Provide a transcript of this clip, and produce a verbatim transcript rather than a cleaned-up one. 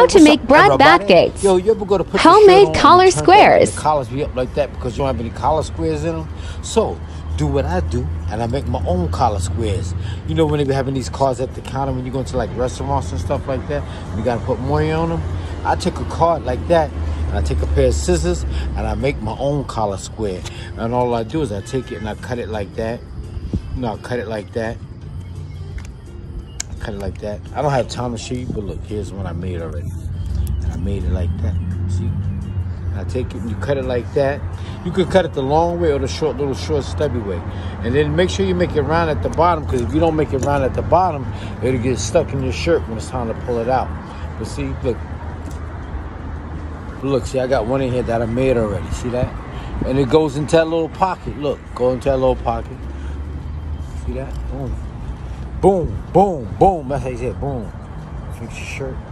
How to make Brad Backgates. Yo, you ever go to put Homemade your shirt on collar and turn squares. The collars be up like that because you don't have any collar squares in them. So, do what I do, and I make my own collar squares. You know when they be having these cards at the counter when you go into like restaurants and stuff like that, you gotta put money on them. I take a card like that, and I take a pair of scissors, and I make my own collar square. And all I do is I take it and I cut it like that. You know, I cut it like that. Cut it like that. I don't have time to show you, but look, here's one I made already. And I made it like that. See? And I take it and you cut it like that. You can cut it the long way or the short, little short, stubby way. And then make sure you make it round at the bottom, because if you don't make it round at the bottom, it'll get stuck in your shirt when it's time to pull it out. But see, look. Look, see, I got one in here that I made already. See that? And it goes into that little pocket. Look, go into that little pocket. See that? Boom. Boom, boom, boom. That's how you say it. Boom. Fix your shirt.